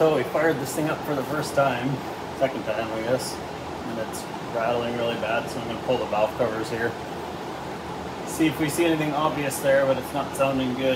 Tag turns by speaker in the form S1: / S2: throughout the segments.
S1: So we fired this thing up for the first time, second time I guess, and it's rattling really bad, so I'm going to pull the valve covers here. See if we see anything obvious there, but it's not sounding good.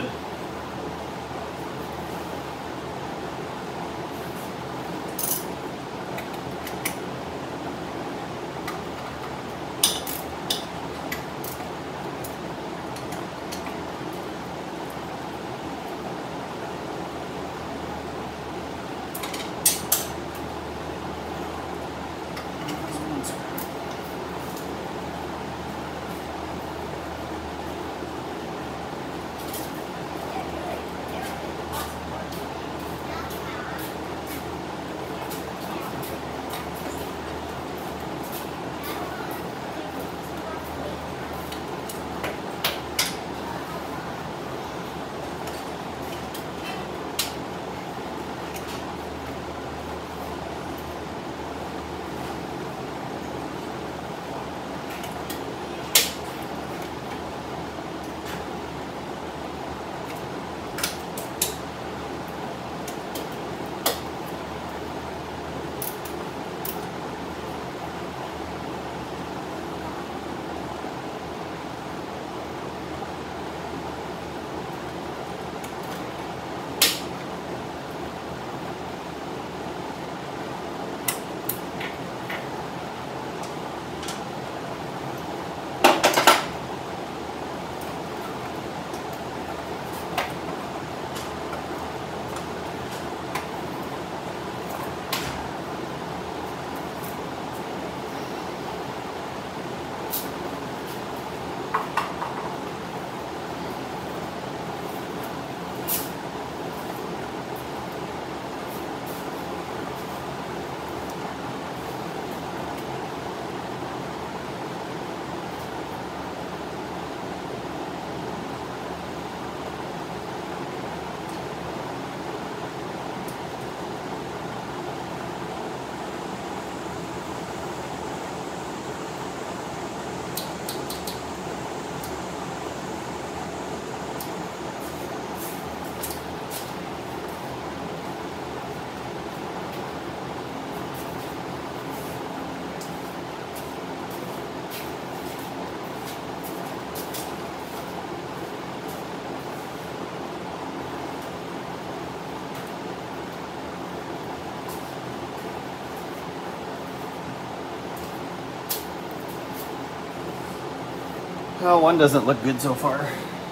S1: Well, one doesn't look good so far.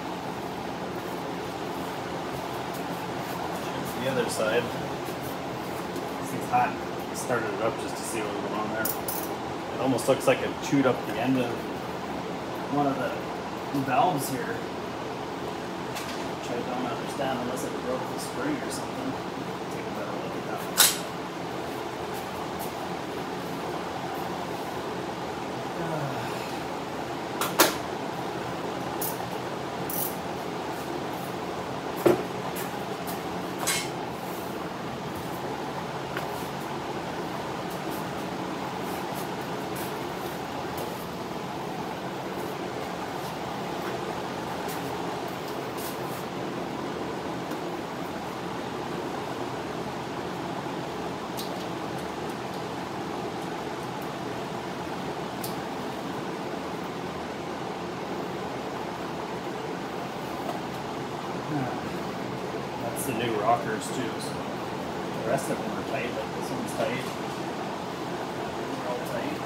S1: The other side. This thing's hot. I started it up just to see what was going on there. It almost looks like it chewed up the end of one of the valves here, which I don't understand unless it broke the spring or something. Take a better look at that one. That's the new rockers too, so the rest of them are tight, like this one's tight. They're all tight.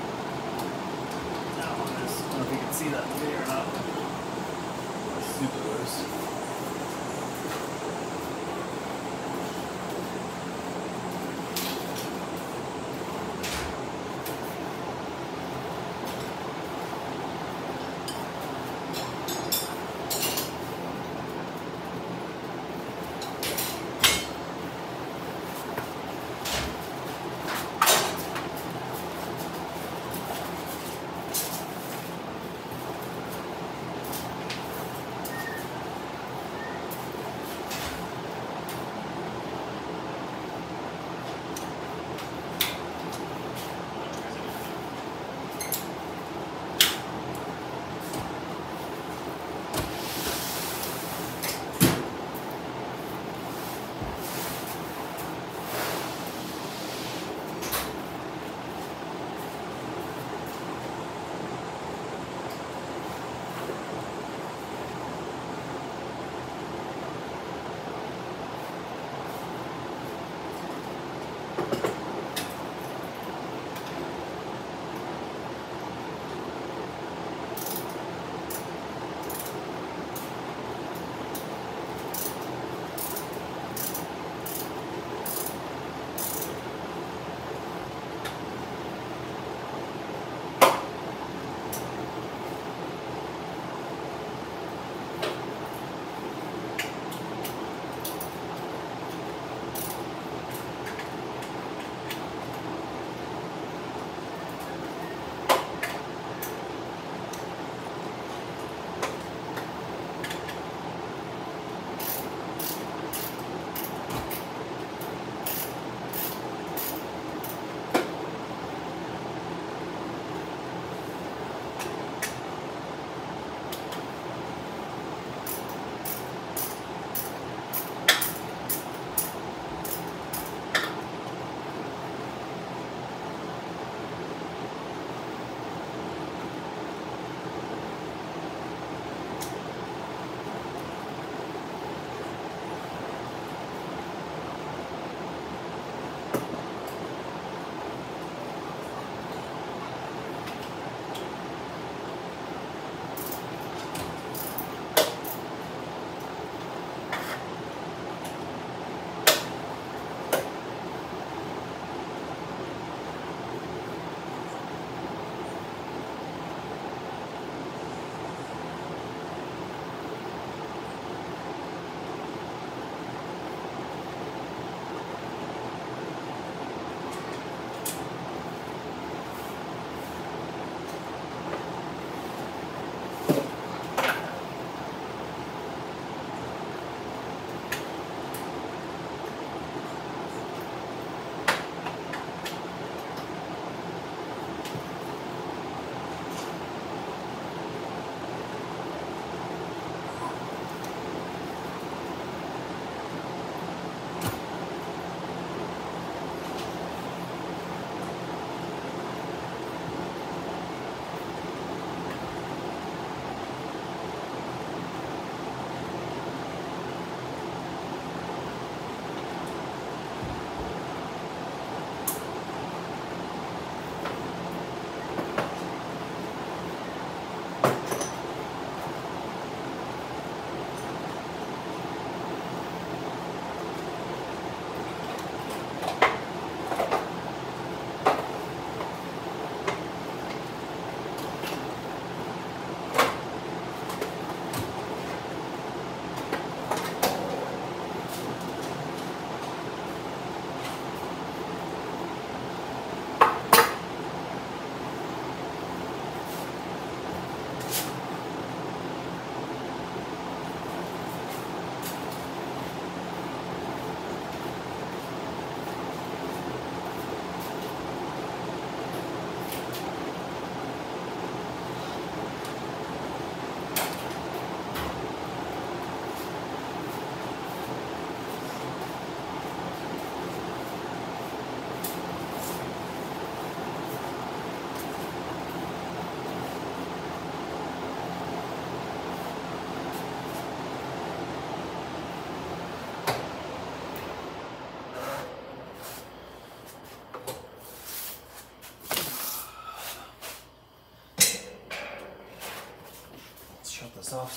S1: That one is, I don't know if you can see that in the video or not. It's super loose.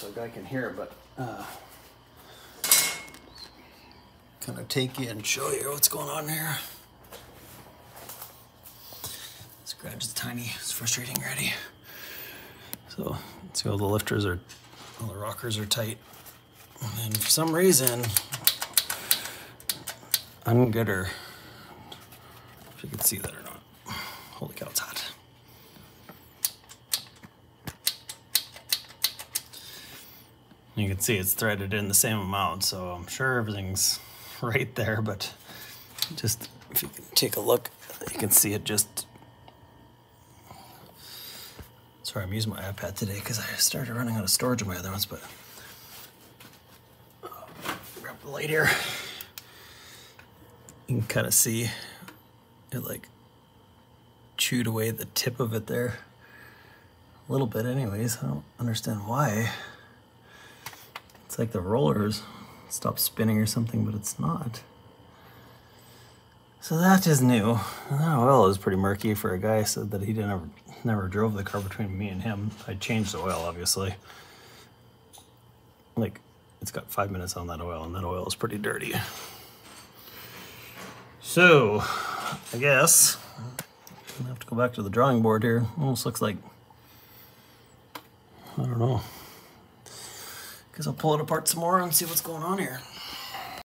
S1: so a guy can hear, but kind of take you and show you what's going on here. This garage is tiny. It's frustrating already. So see all the lifters are, all the rockers are tight, and then for some reason, ungetter. If you can see that or not. Holy cow, it's hot. You can see it's threaded in the same amount, so I'm sure everything's right there, but just if you can take a look, you can see it just... Sorry, I'm using my iPad today because I started running out of storage on my other ones, but grab the light here. You can kind of see it like chewed away the tip of it there. A little bit anyways, I don't understand why. It's like the rollers stopped spinning or something, but it's not. So that is new. That oil is pretty murky for a guy said that he never drove the car between me and him. I changed the oil, obviously. Like, it's got 5 minutes on that oil, and that oil is pretty dirty. So, I guess I'm gonna have to go back to the drawing board here. Almost looks like, I don't know. Guess I'll pull it apart some more and see what's going on here.